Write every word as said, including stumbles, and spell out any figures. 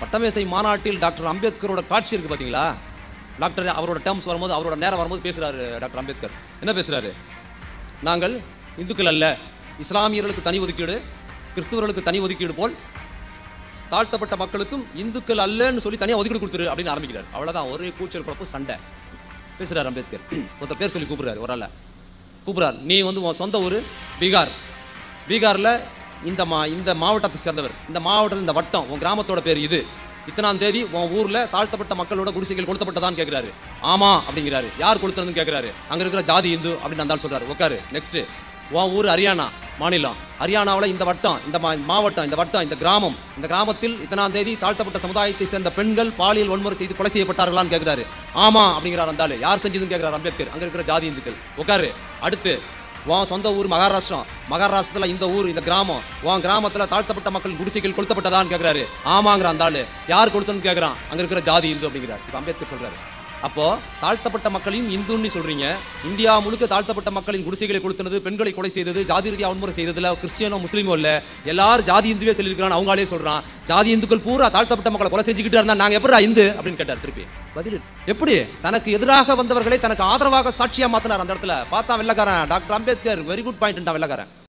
பட்டமேசை மாநாட்டில் டாக்டர் அம்பேத்கரோட காட்சி இருக்குது பார்த்தீங்களா? டாக்டர் அவரோட டேர்ம்ஸ் வரும்போது, அவரோட நேரம் வரும்போது பேசுகிறாரு டாக்டர் அம்பேத்கர். என்ன பேசுகிறாரு? நாங்கள் இந்துக்கள் அல்ல, இஸ்லாமியர்களுக்கு தனி ஒதுக்கீடு, கிறிஸ்துவர்களுக்கு தனி ஒதுக்கீடு போல் தாழ்த்தப்பட்ட மக்களுக்கும் இந்துக்கள் அல்லன்னு சொல்லி தனியாக ஒதுக்கீடு கொடுத்துரு அப்படின்னு ஆரம்பிக்கிறார். அவ்வளோதான், ஒரே கூச்சல் குழப்பம், சண்டை. பேசுகிறார் அம்பேத்கர். ஒருத்தர் பேர் சொல்லி கூப்பிட்றாரு, ஒரு ஆளை கூப்பிட்றார். நீ வந்து உன் சொந்த ஊர் பீகார், பீகாரில் இந்த மா இந்த மாவட்டத்தை சேர்ந்தவர், இந்த மாவட்டத்தில் இந்த வட்டம், உன் கிராமத்தோட பேர் இது, இத்தனாம் தேதி உன் ஊரில் தாழ்த்தப்பட்ட மக்களோட குடிசைகள் கொடுத்தப்பட்டதான்னு கேட்குறாரு. ஆமாம் அப்படிங்கிறாரு. யார் கொடுத்ததுன்னு கேட்குறாரு. அங்கே இருக்கிற ஜாதி இந்து அப்படின்னு அந்த சொல்கிறார். உட்காரு. நெக்ஸ்ட்டு, உன் ஊர் ஹரியானா மாநிலம், ஹரியானாவில் இந்த வட்டம், இந்த மா மாவட்டம், இந்த வட்டம், இந்த கிராமம், இந்த கிராமத்தில் இத்தனாம் தேதி தாழ்த்தப்பட்ட சமுதாயத்தை சேர்ந்த பெண்கள் பாலியல் வன்முறை செய்து கொலை செய்யப்பட்டார்களான்னு கேட்குறாரு. ஆமாம் அப்படிங்கிறார் அந்த ஆளு. யார் செஞ்சதுன்னு கேட்குறாரு அம்பேத்கர். அங்கே இருக்கிற ஜாதி இந்துக்கள். உட்காரு. அடுத்து, உன் சொந்த ஊர் மகாராஷ்டிரா, மகாராஷ்டிரத்தில் இந்த ஊர், இந்த கிராமம், உன் கிராமத்தில் தாழ்த்தப்பட்ட மக்கள் குடிசைகள் கொளுத்தப்பட்டதான்னு கேட்குறாரு. ஆமாங்கிற அந்த ஆளு. யார் கொடுத்தன்னு கேட்குறான். அங்கே இருக்கிற ஜாதி இந்து அப்படிங்கிறார். இப்போ அம்பேத்கர் சொல்கிறாரு, அப்போ தாழ்த்தப்பட்ட மக்களையும் இந்துன்னு சொல்றீங்க, இந்தியா முழுக்க தாழ்த்தப்பட்ட மக்களின் குடிசைகளை கொளுத்துனது, பெண்களை கொலை செய்தது, ஜாதி ரீதியாக வன்முறை செய்ததுல கிறிஸ்டியனோ முஸ்லீமோ இல்லை, எல்லாரும் ஜாதி இந்துவே சொல்லியிருக்கிறான். அவங்களே சொல்றான், ஜாதி இந்துக்கள் பூரா தாழ்த்தப்பட்ட மக்களை கொலை செஞ்சுக்கிட்டு இருந்தா நாங்கள் எப்படா இந்து அப்படின்னு கேட்டார். திருப்பி பதில் எப்படி? தனக்கு எதிராக வந்தவர்களை தனக்கு ஆதரவாக சாட்சியா மாத்தினார். அந்த இடத்துல பார்த்தா வெள்ளக்காரன் doctor Ambedkar. Very good point வெள்ளக்காரன்.